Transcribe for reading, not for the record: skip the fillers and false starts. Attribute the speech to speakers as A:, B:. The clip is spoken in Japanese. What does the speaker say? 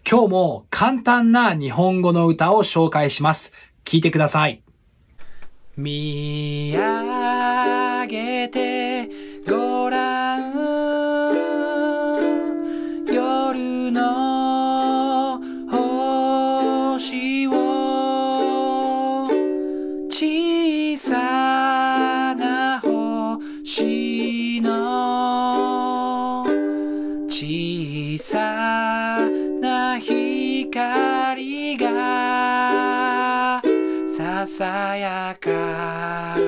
A: 今日も簡単な日本語の歌を紹介します。聞いてください。見上げてごらん、夜の星を、小さな星の小さな光がささやか